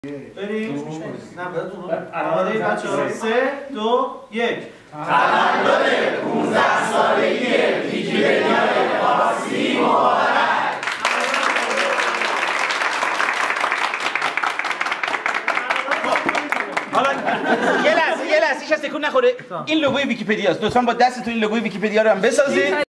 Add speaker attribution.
Speaker 1: بریم نه آماده بچه‌ها 3 2 1
Speaker 2: تولد 15 سالگی ویکی‌پدیای فارسی مبارک.
Speaker 3: حالا یه لحظه هیچ کس تکون نخوره. این لوگوی ویکی‌پدیاست. لطفاً با دستتون این لوگوی ویکی‌پدیا رو هم بسازید.